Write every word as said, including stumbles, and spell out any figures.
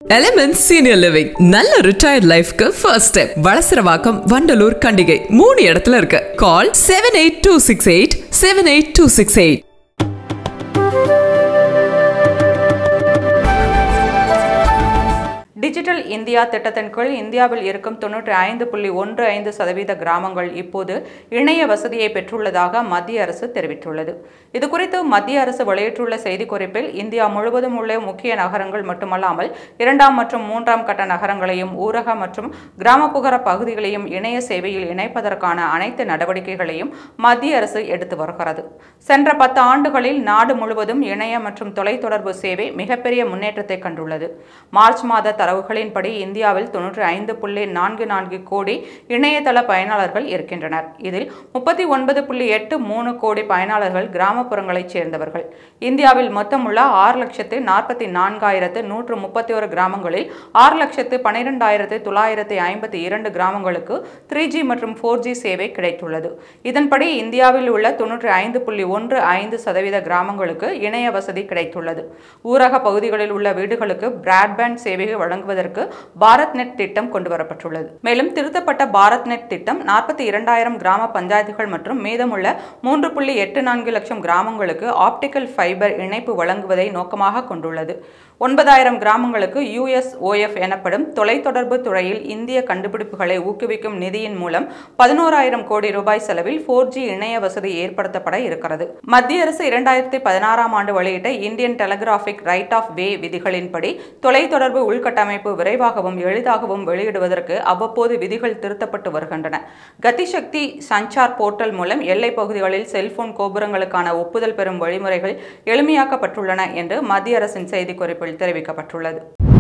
Elements Senior Living நல்ல retired lifeக்கு first step Valasaravakkam Vandalur Kandigai மூணு இடத்துல இருக்கு. Call seven eight two six eight seven eight two six eight. Digital India திட்டத்தின் கீழ் இந்தியாவில் இருக்கும் தொன்னூற்றி ஐந்து புள்ளி ஒன்று ஐந்து சதவீத கிராமங்கள் இப்போது இணைய வசதியை பெற்றுள்ளதாக மத்திய அரசு தெரிவித்துள்ளது. இதுகுறித்து மத்திய அரசு வெளியிட்டுள்ள செய்திக்குறிப்பில் இந்தியா முழுவதும் உள்ள முக்கிய நகரங்கள் மட்டுமல்லாமல் இரண்டாம் மற்றும் மூன்றாம் கட்ட நகரங்களையும் ஊரக மற்றும் கிராமப்புற பகுதிகளையும் இணைய சேவையில் இணைப்பதற்கான அனைத்து நடவடிக்கைகளையும் மத்திய அரசு எடுத்து வருகிறது. சென்ற பத்து ஆண்டுகளில் நாடு முழுவதும் இணைய மற்றும் தொலைத்தொடர்பு சேவை மிகப்பெரிய முன்னேற்றத்தை கண்டுள்ளது. மார்ச் மாத தரவுகளின்படி இந்தியாவில் தொன்னூற்றி ஐந்து புள்ளி நான்கு நான்கு கோடி இணையதள பயனாளர்கள் இருக்கின்றனர். இதில் முப்பத்தி ஒன்பது புள்ளி எட்டு மூணு கோடி பயனாளர்கள் கிராமப்புறங்களைச் சேர்ந்தவர்கள். இந்தியாவில் மொத்தமுள்ள ஆறு லட்சத்து நாற்பத்தி நான்காயிரத்து நூற்று முப்பத்தி ஒரு கிராமங்களில் ஆறு லட்சத்து பனிரெண்டாயிரத்து தொள்ளாயிரத்தி ஐம்பத்தி இரண்டு கிராமங்களுக்கு த்ரீ ஜி மற்றும் ஃபோர் ஜி சேவை கிடைத்துள்ளது. இதன்படி இந்தியாவில் உள்ள தொன்னூற்றி ஐந்து புள்ளி ஒன்று ஐந்து சதவீத கிராமங்களுக்கு இணைய வசதி கிடைத்துள்ளது. ஊரக பகுதிகளில் உள்ள வீடுகளுக்கு பிராட்பேண்ட் சேவைகள் வழங்குவதற்கு பாரத் நெட் திட்டம் கொண்டுவரப்பட்டுள்ளது. மேலும் திருத்தப்பட்ட பாரத் நெட் திட்டம் நாற்பத்தி இரண்டாயிரம் கிராம பஞ்சாயத்துகள் மற்றும் மீதமுள்ள மூன்று புள்ளி எட்டு நான்கு லட்சம் கிராமங்களுக்கு ஆப்டிக்கல் ஃபைபர் இணைப்பு வழங்குவதை நோக்கமாக கொண்டுள்ளது. ஒன்பதாயிரம் கிராமங்களுக்கு யூ எஸ் ஓ எஃப் எனப்படும் தொலைத்தொடர்பு துறையில் இந்திய கண்டுபிடிப்புகளை ஊக்குவிக்கும் நிதியின் மூலம் பதினோராயிரம் கோடி ரூபாய் செலவில் ஃபோர் ஜி இணைய வசதி ஏற்படுத்தப்பட இருக்கிறது. மத்திய அரசு இரண்டாயிரத்தி பதினாறாம் ஆண்டு வெளியிட்ட Indian telegraphic right of way விதிகளின்படி தொலைத்தொடர்பு உள்கட்டமைப்பு விரைவாகவும் எளிதாகவும் வெளியிடுவதற்கு அவ்வப்போது விதிகள் திருத்தப்பட்டு வருகின்றன. கதிசக்தி சஞ்சார் போர்ட்டல் மூலம் எல்லை பகுதிகளில் செல்போன் கோபுரங்களுக்கான ஒப்புதல் பெறும் வழிமுறைகள் எளிமையாக்கப்பட்டுள்ளன என்று மத்திய அரசின் செய்திக்குறிப்பில் தெரிவிக்கப்பட்டுள்ளது.